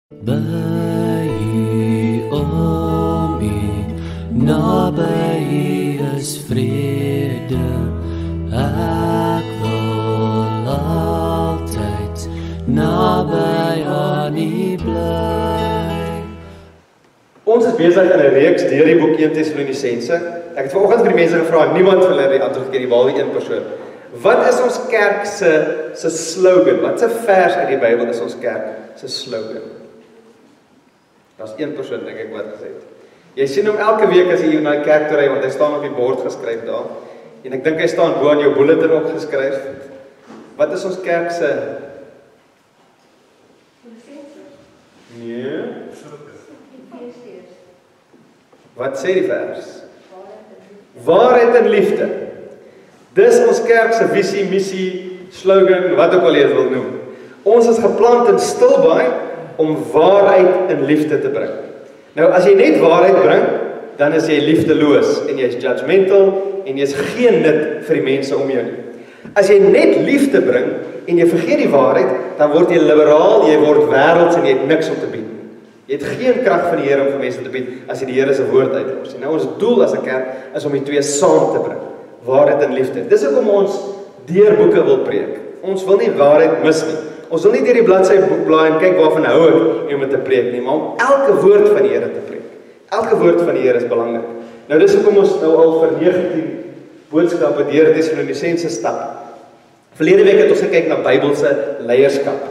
By U, om U, naby U is vrede. Ek wil altyd naby aan U bly. Ons is besig in 'n reeks deur die boek 1 Thessalonisense. Ek het vanoggend vir die mense gevra, niemand van hulle het die antwoord gegee, behalwe een persoon. Wat is ons kerk se slogan? Wat 'n vers uit die Bybel is ons kerk se slogan? Daar's een persoon, dink ek, wat gesê het. Jy sien hom elke week as jy hier na die kerk toe ry, want hy staan op die bord geskryf daar. En ek dink hy staan bo aan jou bulletin ook geskryf. Wat is ons kerk se? Nee. Wat sê die vers? Waarheid en liefde. Dis ons kerk se visie, missie, slogan, wat ook al jy wil noem. Ons is geplant in Stilbaai om waarheid en liefde te bring. Nou, as jy net waarheid bring, dan is jy liefdeloos en jy's judgmental en jy's geen nut vir die mense om jou nie. As jy net liefde bring en jy vergeet die waarheid, dan word jy liberaal, jy word wêrelds en jy het niks om te bied. Jy het geen krag van die Here om vir mense te bied as jy die Here se woord uitlos. Nou, ons doel as 'n kerk is om die twee saam te bring. Waarheid en liefde. Dis hoekom ons deur boeke wil preek. Ons wil nie waarheid mis nie. Ons wil nie deur die bladsy boek blaai en kyk waarvan hou ek om te preek nie, maar om elke woord van die Here te preek. Elke woord van die Here is belangrik. Nou dis hoekom ons nou al vir 19 boodskappe deur Thessalonisense stap. Verlede week het ons gekyk na Bybelse leierskap.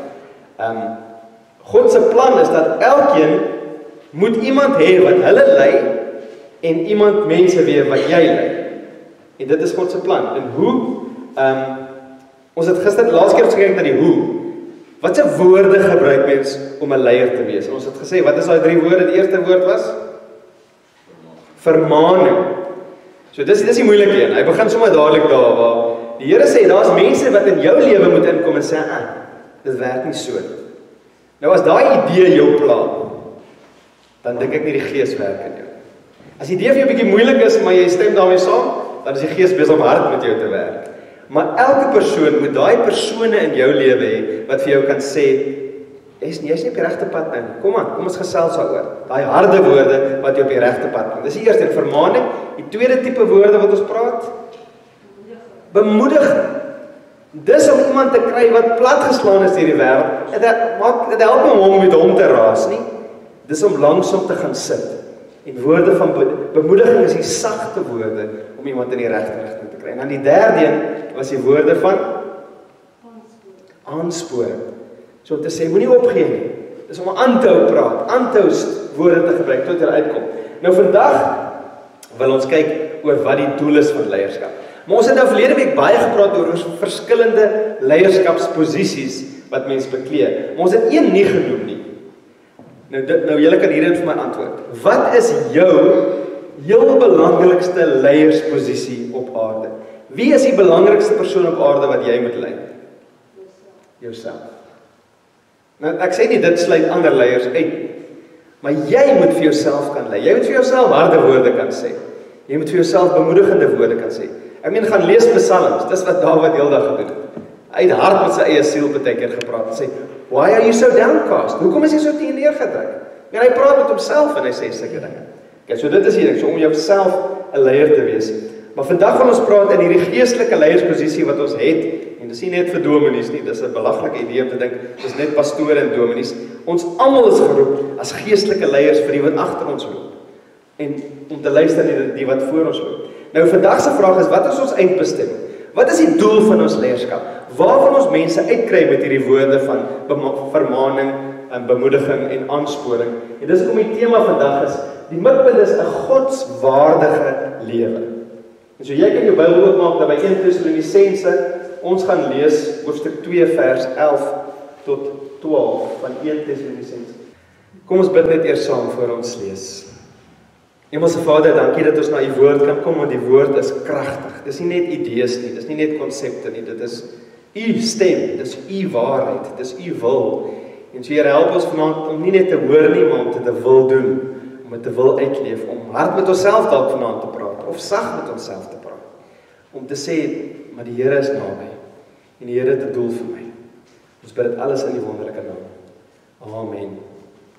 God se plan is dat elkeen moet iemand hê wat hulle lei en iemand mense weer wat jy lei. En dit is God se plan. En hoe? Ons het gister laas keer gekyk na die hoe. Wat se woorde gebruik mens om 'n leier te wees? En ons het gesê, wat is daai 3 woorde? Die eerste woord was vermaaning. So dis die moeilike een. Hy begin sommer dadelik daar waar die Here sê daar's mense wat in jou lewe moet inkom en sê, dit werk nie so nie. Nou as daai idee jou pla, dan dink ek nie die Gees werk in jou. As die idee vir jou 'n bietjie moeilik is, maar jy stem daarmee saam, dan is die Gees besig om hard met jou te werk. Maar elke persoon moet daai persone in jou lewe hê wat vir jou kan sê, jy's nie op die regte pad nou. Kom ons gesels daaroor. Daai harde woorde wat jou op die regte pad bring. Dis die eerste vermaaning. Die tweede tipe woorde wat ons praat, bemoedig. Dis om iemand te kry wat platgeslaan is deur die wêreld. Dit help hom met hom te raas nie. Dis om langsom te gaan sit. En woorde van bemoediging is die sagte woorde om iemand in die regte rigting te kry. En dan die derde een was die woorde van aansporing. So om te sê, moenie opgee nie. Dis om aan te hou praat, aan te hou woorde te gebruik tot jy uitkom. Nou vandag wil ons kyk oor wat die doel is van leierskap. Maar ons het nou verlede week baie gepraat oor verskillende leierskapsposisies wat mens beklee. Maar ons het een nie genoem nie. Nou julle kan hierin vir my antwoord. Wat is jou heel belangrikste leiersposisie op aarde? Wie is die belangrikste persoon op aarde wat jy moet lei? Jouself. Nou ek sê nie dit sluit ander leiers uit nie. Maar jy moet vir jouself kan lei. Jy moet vir jouself harde woorde kan sê. Jy moet vir jouself bemoedigende woorde kan sê. Ek meen gaan lees psalms. Dis wat Dawid heeldag gedoen het. Hy het hard met sy eie siel baie keer gepraat en sê, "Why are you so downcast? Hoekom is jy so neergedruk?" En hy praat met homself en hy sê sulke dinge. Okay, so dit is hier, so om jouself 'n leier te wees. Maar vandag gaan ons praat in hierdie geestelike leiersposisie wat ons het. En dis nie net vir dominees nie, dis 'n belaglike idee om te dink dis net pastore en dominees. Ons almal is geroep as geestelike leiers vir die wat agter ons loop. En om te luister na die wat voor ons loop. Nou vandag se vraag is, wat is ons eindbestemming? Wat is die doel van ons leierskap? Waar wil ons mense uitkry met hierdie woorde van vermaaning en bemoediging en aansporing? En dis hoekom die tema vandag is, die mikpunt is 'n godswaardige lewe. En so jy kan jou Bybel oopmaak daar by 1 Thessalonisense. Ons gaan lees hoofstuk 2 vers 11 tot 12 van 1 Thessalonisense. Kom ons bid net eers saam voor ons lees. Hemelse Vader, dankie dat ons na U woord kan kom, want die woord is kragtig. Dis nie net idees nie, dis nie net konsepte nie, dit is U stem, dis U waarheid, dis U wil. En so Here, help ons vanaand om nie net te hoor nie, maar om dit te wil doen, om dit te wil uitleef, om hard met onsself dalk vanaand te praat, of sag met onsself te praat, om te sê, maar die Here is naby, en die Here het 'n doel vir my. Ons bid dit alles in die wonderlike naam. Amen.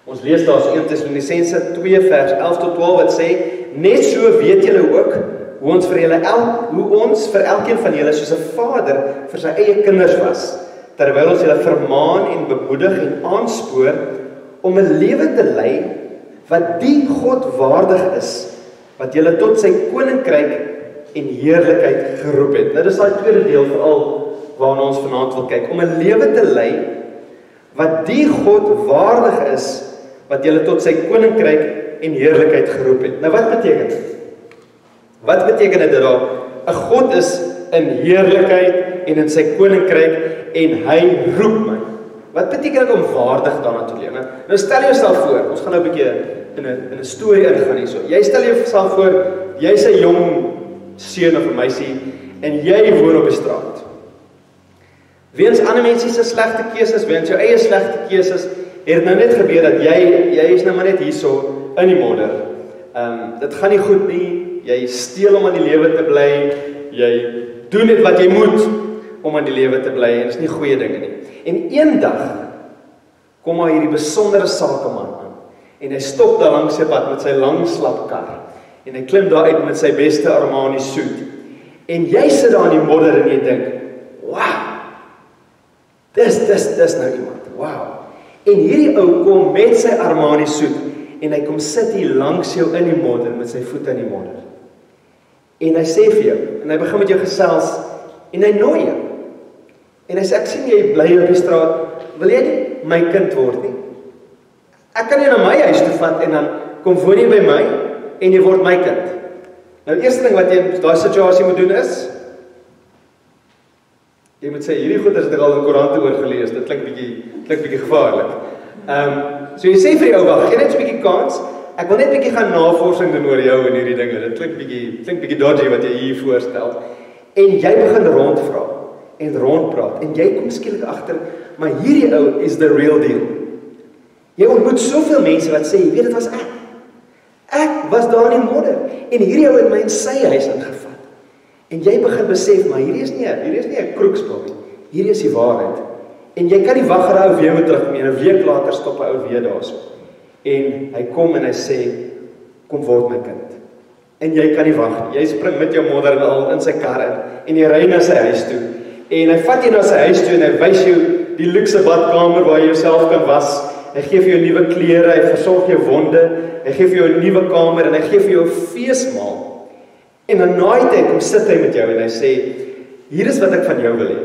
Ons lees daar so 1 Thessalonisense 2 vers 11 tot 12 wat sê, net so weet julle ook hoe ons vir elkeen van julle soos 'n vader vir sy eie kinders was, terwyl ons julle vermaan en bemoedig en aanspoor om 'n lewe te lei wat die God waardig is, wat julle tot sy koninkryk en heerlikheid geroep het. Nou dis daai tweede deel veral waarna ons vanaand wil kyk, om 'n lewe te lei wat die God waardig is, wat julle tot sy koninkryk en heerlikheid geroep het. Nou wat beteken dit? Wat beteken dit dat daar 'n God is in heerlikheid en in sy koninkryk en hy roep my? Wat beteken dit om waardig daarna te leef? Nou stel jouself voor, ons gaan nou 'n bietjie in 'n storie ingaan hierso. Jy stel jouself voor, jy's 'n jong seun of 'n meisie en jy woon op die straat. Weens ander mense se slegte keuses, weens jou eie slegte keuses, het dit nou net gebeur dat jy is nou maar net hierso in die modder. Dit gaan nie goed nie. Jy steel om aan die lewe te bly. Jy doen net wat jy moet om aan die lewe te bly en dit is nie goeie dinge nie. En eendag kom maar hierdie besondere sakeman aan en hy stop daar langs sy pad met sy lang slap kar en hy klim daar uit met sy beste Armani suit. En jy sit daar in die modder en jy dink, "Wow. Dis nou iemand. Wow." En hierdie ou kom met sy Armani suit en hy kom sit hier langs jou in die modder met sy voete in die modder. En hy sê vir jou, en hy begin met jou gesels en hy nooi jou. En hy sê, "Ek sien jy bly op die straat, wil jy nie my kind word nie? Ek kan jou na my huis toe vat en dan kom woon jy by my en jy word my kind." Nou die eerste ding wat jy in daai situasie moet doen is, jy moet sê, hierdie goeders het ek al in koerante oor gelees, dit klink bietjie gevaarlik. So jy sê vir die ou, "Wag, gee net so 'n bietjie kans. Ek wil net bietjie gaan navorsing doen oor jou en hierdie dinge. Dit klink bietjie dodgy wat jy hier voorstel." En jy begin rondvra en rondpraat en jy kom skielik agter, maar hierdie ou is the real deal. Jy ontmoet soveel mense wat sê, "Jy weet, dit was ek. Ek was daar in die modder en hierdie ou het my in sy huis ingevat." En jy begin besef, maar hierdie is nie 'n kroekspel nie. Hierdie is die waarheid. En jy kan nie wag dat hy ou weer moet terugkom nie. En 'n week later stop hy ou weer daarso. En hy kom en hy sê, "Kom word my kind." En jy kan nie wag nie. Jy spring met jou modder en al in sy kar in en jy ry na sy huis toe. En hy vat jou na sy huis toe en hy wys jou die luukse badkamer waar jy jouself kan was. Hy gee vir jou nuwe klere, hy versorg jou wonde, hy gee vir jou 'n nuwe kamer en hy gee vir jou 'n feesmaal. En dan na die tyd kom sit hy met jou en hy sê, "Hier is wat ek van jou wil hê.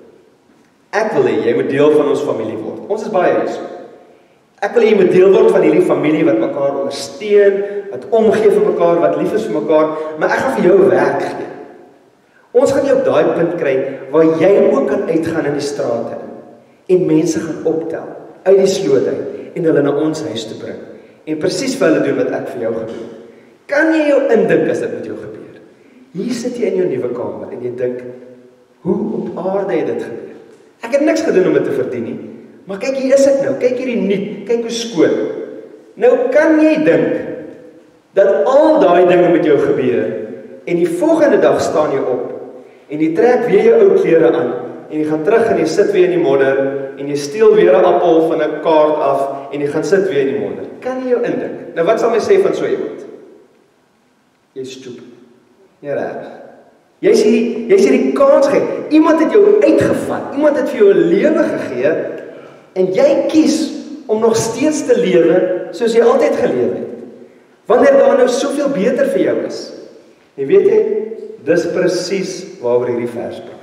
Ek wil hê jy moet deel van ons familie word. Ons is baie hierso. Ek wil hê jy moet deel word van hierdie familie wat mekaar ondersteun, wat omgee vir mekaar, wat lief is vir mekaar, maar ek gaan vir jou werk gee. Ons gaan jou op daai punt kry waar jy ook kan uitgaan in die strate en mense gaan optel uit die sloot uit en hulle na ons huis toe bring en presies vir hulle doen wat ek vir jou gedoen het. Kan jy jou indink as dit met jou gebeur? Hier sit jy in jou nuwe kamer en jy dink, hoe op aarde het dit gebeur? Ek het niks gedoen om dit te verdien nie, maar kyk, hier is ek nou, kyk hierdie nuut, kyk hoe skoon. Nou kan jy dink dat al daai dinge met jou gebeur en die volgende dag staan jy op en jy trek weer jou ou klere aan en jy gaan terug en jy sit weer in die modder en jy steel weer 'n appel van 'n kaart af en jy gaan sit weer in die modder. Kan jy jou indink? Nou wat sal my sê van so iemand? Jy's stupid. Ja, reg. Jy's hierdie kans gegee. Iemand het jou uitgevat. Iemand het vir jou 'n lewe gegee en jy kies om nog steeds te lewe soos jy altyd geleef het. Wanneer daar nou soveel beter vir jou is. En weet jy, dis presies waaroor hierdie vers praat.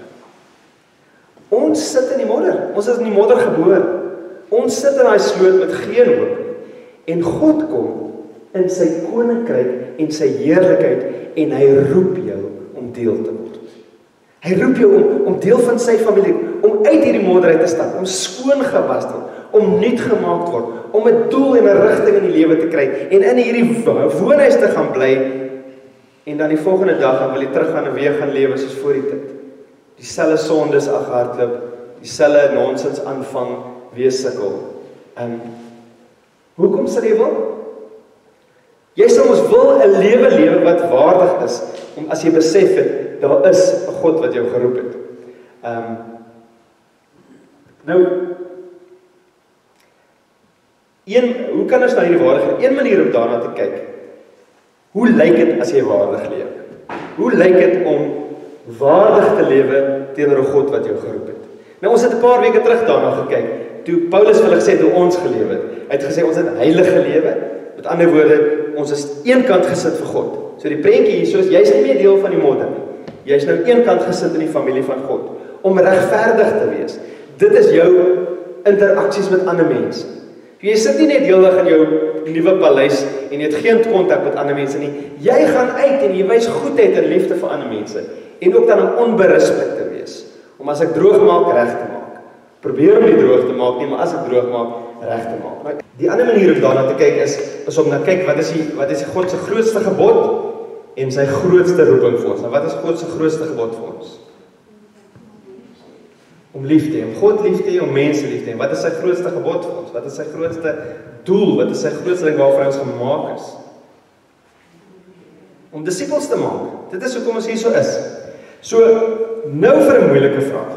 Ons sit in die modder. Ons is in die modder gebore. Ons sit in daai sloot met geen hoop. En God kom in sy koninkryk en sy heerlikheid en hy roep jou om deel te word. Hy roep jou om deel van sy familie, om uit hierdie modder uit te stap, om skoon gewas te word, om nuut gemaak te word, om 'n doel en 'n rigting in die lewe te kry en in hierdie woonhuis te gaan bly en dan die volgende dag dan wil jy teruggaan en weer gaan lewe soos voor die tyd. Dieselfde sondes aghardloop, dieselfde nonsens aanvang, weer sukkel. Hoekom sal jy wil? Jy sal ons wil 'n lewe wat waardig is, om as jy besef het, daar is 'n God wat jou geroep het. Nou, Hoe kan ons nou hierdie waardig? Een manier om daarna te kyk. Hoe lyk dit as jy waardig lewe? Hoe lyk dit om waardig te lewe teenoor 'n God wat jou geroep het? Nou ons het 'n paar weke terug daarna gekyk, toe Paulus vir hulle gesê hoe ons gelewe het. Hy het gesê ons het heilig gelewe. Met ander woorde, ons is eenkant gesit vir God. So die prentjie hier, soos jy's nie meer deel van die modder nie. Jy's nou eenkant gesit in die familie van God om regverdig te wees. Dit is jou interaksies met ander mense. Jy sit nie net heeldag in jou nuwe paleis en jy het geen kontak met ander mense nie. Jy gaan uit en jy wys goedheid en liefde vir ander mense en ook dan om onberisplik te wees. Om as ek droog maak, reg te maak. Probeer om nie droog te maak nie, maar as ek droog maak, reg te maak. Maar die ander manier om daarna te kyk is om na kyk wat is God se grootste gebod en sy grootste roeping vir ons. Nou wat is God se grootste gebod vir ons? Om lief te hê, om God lief te hê, om mense lief te hê. Wat is sy grootste gebod vir ons? Wat is sy grootste doel? Wat is sy grootste ding waarvoor ons gemaak is? Om disippels te maak. Dit is hoekom ons hier so is. So, nou vir 'n moeilike vraag.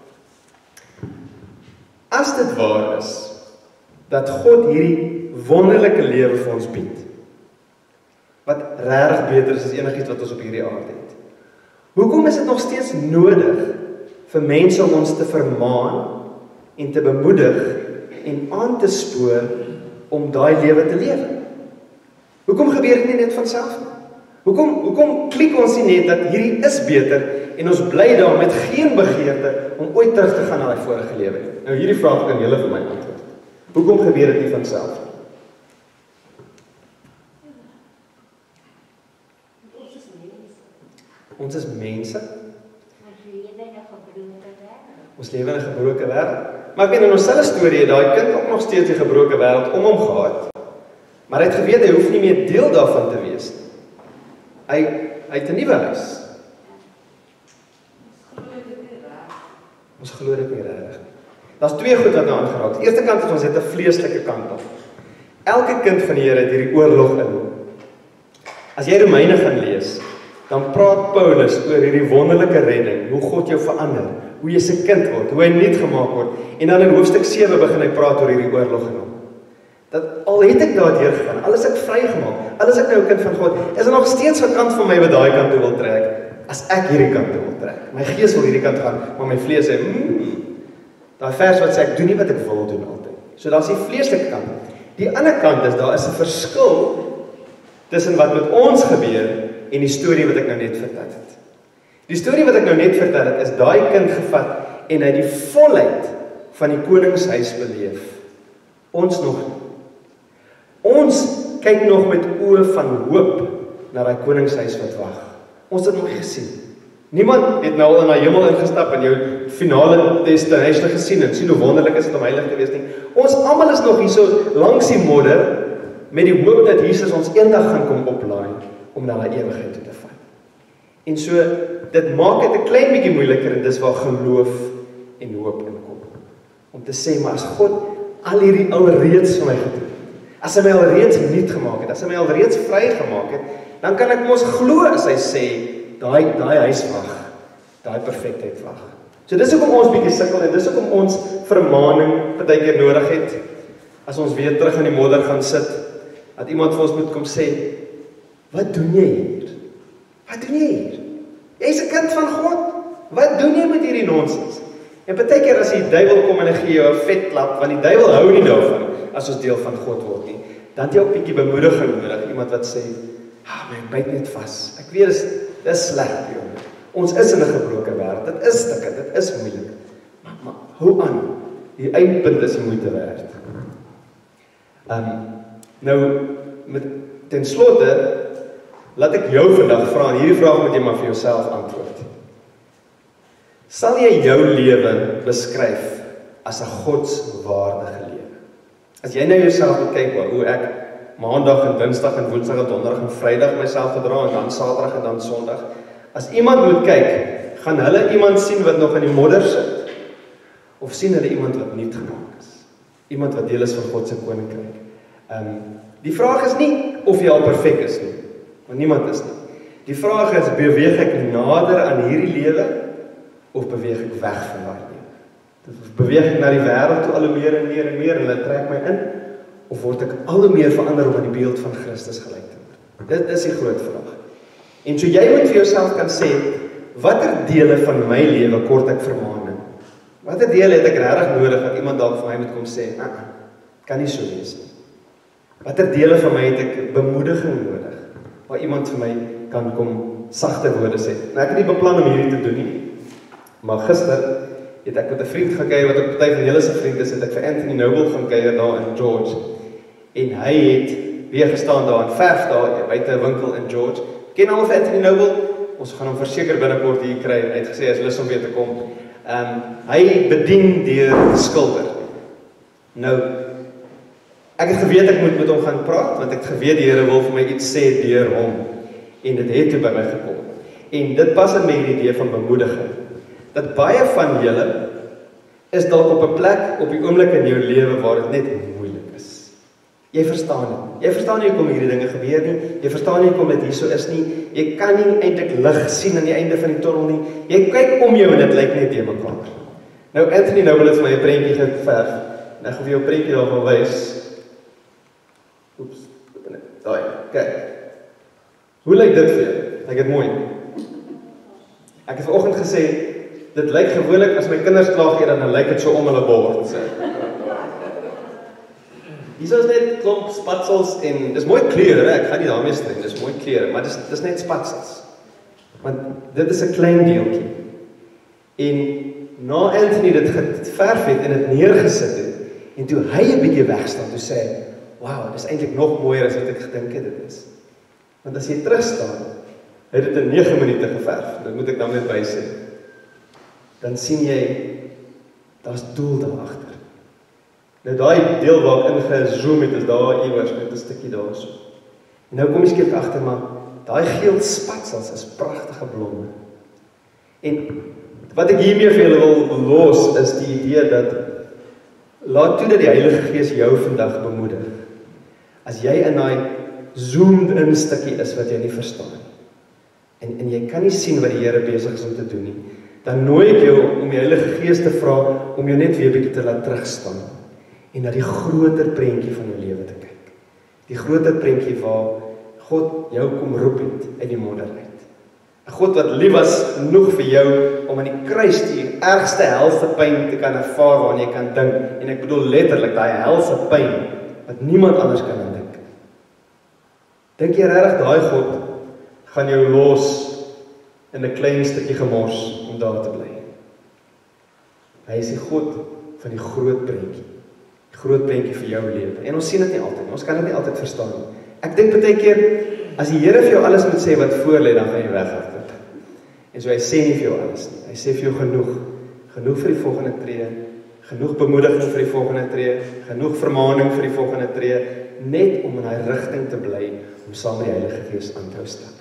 As dit waar is dat God hierdie wonderlike lewe vir ons bied, wat regtig beter is as enigiets wat ons op hierdie aarde het, hoekom is dit nog steeds nodig vir mense om ons te vermaan en te bemoedig en aan te spoor om daai lewe te lewe? Hoekom gebeur dit nie net van self nie? Hoekom klik ons nie net dat hierdie is beter en ons bly daar met geen begeerte om ooit terug te gaan na die vorige lewe nie? Nou hierdie vraag kan julle vir my antwoord. Hoekom gebeur dit nie van self nie? Ons is mense. Ons lewe in 'n gebroke wêreld. Maar ek weet in ons selfe storie het daai kind ook nog steeds 'n gebroke wêreld om hom gehad. Maar hy het geweet hy hoef nie meer deel daarvan te wees nie. Hy het 'n nuwe huis. Ons glo dit nie regtig. Daar's twee goed wat nou aangeraak het. Die eerste kant is ons het 'n vleeslike kant op. Elke kind van die Here het hierdie oorlog in hom. As jy Romeine gaan lees, dan praat Paulus oor hierdie wonderlike redding, hoe God jou verander, hoe jy sy kind word, hoe hy nuut gemaak word. En dan in hoofstuk 7 begin hy praat oor hierdie oorlog in hom. Dat al het ek daardeur gegaan, al is ek vrygemaak, al is ek nou 'n kind van God, is nog steeds 'n kant van my wat daai kant toe wil trek, as ek hierdie kant toe wil trek. My gees wil hierdie kant gaan, maar my vlees sê, daai vers wat sê ek doen nie wat ek wil doen altyd. So daar's die vleeslike kant. Die ander kant is daar is 'n verskil tussen wat met ons gebeur en die storie wat ek nou net vertel het. Die storie wat ek nou net vertel het, is daai kind gevat en hy die volheid van die koningshuis beleef. Ons nog nie. Ons kyk nog met oë van hoop na daai koningshuis wat wag. Ons het nog nie gesien. Niemand het nou al in daai hemel ingestap en jou finale destination gesien en sien hoe wonderlik is dit om heilig te wees nie. Ons almal is nog hier so langs die modder met die hoop dat Jesus ons eendag gaan kom oplaai om na daai ewigheid toe te vat. En so, dit maak dit 'n klein bietjie moeiliker en dis waar geloof en hoop inkom. Om te sê, maar as God al hierdie alreeds vir my gedoen het, as hy my alreeds nuut gemaak het, as hy my alreeds vry gemaak het, dan kan ek mos glo as hy sê, daai huis wag, daai perfektheid wag. So dis hoekom ons bietjie sukkel en dis hoekom ons vermaaning partykeer nodig het, as ons weer terug in die modder gaan sit, dat iemand vir ons moet kom sê, wat doen jy hier? Wat doen jy hier? Jy's 'n kind van God. Wat doen jy met hierdie nonsens? En partykeer as die duiwel kom en hy gee jou 'n vet klap, want die duiwel hou nie daarvan as ons deel van God word nie. Dan het jy ook 'n bietjie bemoediging nodig, iemand wat sê, my byt net vas. Ek weet dis sleg, jongen. Ons is in 'n gebroke wêreld. Dit is stukke, dit is moeilik. Maar hou aan. Die eindpunt is die moeite werd. Nou ten slotte laat ek jou vandag vra, en hierdie vraag moet jy maar vir jouself antwoord. Sal jy jou lewe beskryf as 'n godswaardige lewe? As jy nou jouself moet kyk, hoe ek maandag en dinsdag en woensdag en donderdag en vrydag myself gedra en dan saterdag en dan sondag, as iemand moet kyk, gaan hulle iemand sien wat nog in die modder sit? Of sien hulle iemand wat nuut gemaak is? Iemand wat deel is van God se koninkryk? Die vraag is nie of jy al perfek is nie, want niemand is nie. Die vraag is, beweeg ek nader aan hierdie lewe, of beweeg ek weg van daai lewe? Beweeg ek na die wêreld toe al hoe meer en meer en meer, en hulle trek my in, of word ek al hoe meer verander om aan die beeld van Christus gelyk te word? Dit is die groot vraag. En so jy moet vir jouself kan sê, watter dele van my lewe kort ek vermaaning? Watter dele het ek regtig nodig dat iemand dalk vir my moet kom sê, kan nie so wees nie. Watter dele van my het ek bemoediging nodig, waar iemand vir my kan kom sagte woorde sê. Nou ek het nie beplan om hierdie te doen nie, maar gister het ek met 'n vriend gekuier wat ook party van julle se vriend is, het ek vir Anthony Noble gaan kuier daar in George. En hy het weer gestaan daar in verf daar buite 'n winkel in George. Ken almal vir Anthony Noble? Ons gaan hom verseker binnekort hier kry. Hy het gesê hy is lus om weer te kom. Hy bedien deur te skilder. Nou, ek het geweet ek moet met hom gaan praat, want ek het geweet die Here wil vir my iets sê deur hom. En dit het toe by my gekom. En dit pas in my idee van bemoediging. Dat baie van julle is dalk op 'n plek op die oomblik in jou lewe waar dit net moeilik is. Jy verstaan dit. Jy verstaan nie hoekom hierdie dinge gebeur nie. Jy verstaan nie hoekom dit hier so is nie. Jy kan nie eintlik lig sien aan die einde van die tunnel nie. Jy kyk om jou en dit lyk net te mekaar. Nou Anthony Noble het vir my 'n prentjie geverf. En ek gaan vir jou 'n prentjie daarvan wys. Oeps, daai. Kyk. Hoe lyk dit vir jou? Lyk dit mooi? Ek het vanoggend gesê dit lyk gewoonlik as my kinders klaar gee dan lyk dit so om hulle bord. Hier is net klomp spatsels en dis mooi kleure, ek gaan nie daarmee stry, dis mooi kleure, maar dis net spatsels. Want dit is 'n klein deeltjie. En na Anthony dit geverf het en dit neergesit het en toe hy 'n bietjie wegstaan toe sê hy, "Wow, dis eintlik nog mooier as wat ek gedink het dit is." Want as jy terug staan, hy het dit in 9 minute geverf. Dit moet ek dan net bysê. Dan sien jy, daar's doel daar agter. Nou daai deel waar ek ingezoom het, is daar iewers met 'n stukkie daarso. En nou kom jy skielik agter, maar daai geel spatsels is pragtige blomme. En wat ek hiermee vir julle wil los, is die idee dat, laat toe dat die Heilige Gees jou vandag bemoedig. As jy in daai zoomed in stukkie is wat jy nie verstaan. En jy kan nie sien wat die Here besig is om te doen nie. Dan nooi ek jou om die Heilige Gees te vra om jou net weer bietjie te laat terugstaan en na die groter prentjie van jou lewe te kyk. Die groter prentjie waar God jou kom roep het uit die modder uit. 'n God wat lief was genoeg vir jou om aan die kruis die ergste helse pyn te kan ervaar waarna jy kan dink. En ek bedoel letterlik daai helse pyn wat niemand anders kan indink. Dink jy regtig daai God gaan jou los in 'n klein stukkie gemors om daar te bly? Hy is die God van die groot prentjie. Die groot prentjie vir jou lewe. En ons sien dit nie altyd. Ons kan dit nie altyd verstaan nie. Ek dink baie keer as die Here vir jou alles moet sê wat voor lê, dan gaan jy weghardloop. En so hy sê nie vir jou alles nie. Hy sê vir jou genoeg. Genoeg vir die volgende tree. Genoeg bemoediging vir die volgende tree. Genoeg vermaaning vir die volgende tree. Net om in daai rigting te bly om saam met die Heilige Gees aan te hou stap.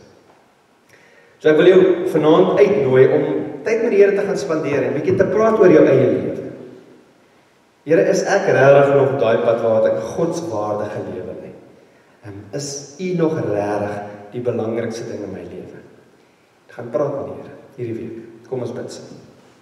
So ek wil jou vanaand uitnooi om tyd met die Here te gaan spandeer en 'n bietjie te praat oor jou eie lewe. Here, is ek regtig nog op daai pad waar ek godswaardige lewe lei? Is U nog regtig die belangrikste ding in my lewe? Ek gaan praat met die Here hierdie week. Kom ons bid saam.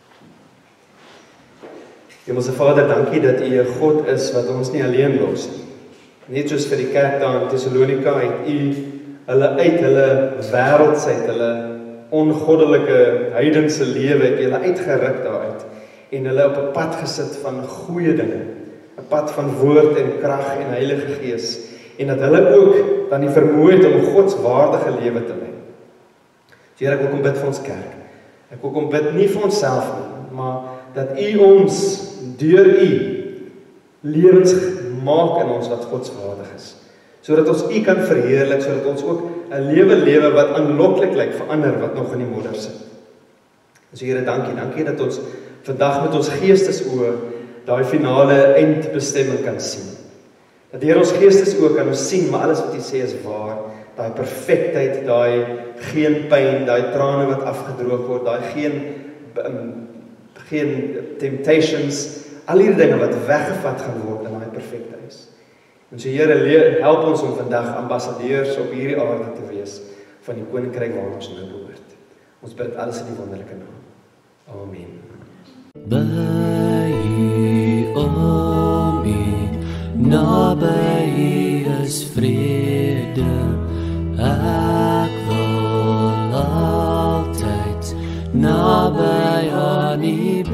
Hemelse Vader, dankie dat U 'n God is wat ons nie alleen los nie. Net soos vir die kerk daar in Thessalonika het U hulle uit hulle wêreldsheid, hulle ongoddelike heidense lewe het hulle uitgeruk daaruit en hulle op 'n pad gesit van goeie dinge, 'n pad van woord en krag en Heilige Gees, en dat hulle ook dan die vermoë het om 'n godswaardige lewe te lei. Here, ek wil kom bid vir ons kerk. Ek wil kom bid nie vir onsself nie, maar dat U ons deur U lewens maak in ons wat godswaardig is, sodat ons U kan verheerlik, sodat ons ook 'n lewe wat aanloklik lyk vir ander wat nog in die modder sit. So Here, dankie dat ons vandag met ons geestesoë daai finale eindbestemming kan sien. Dat deur ons geestesoë kan ons sien, maar alles wat U sê is waar. Daai perfektheid, daai geen pyn, daai trane wat afgedroog word, daai geen temptations, al hierdie dinge wat weggevat gaan word in daai perfekte huis. En so Here, help ons om vandag ambassadeurs op hierdie aarde te wees van die koninkryk waar ons nou behoort. Ons bid alles in die wonderlike naam. Amen. By U, om U, naby is vrede. Ek wil altyd naby aan U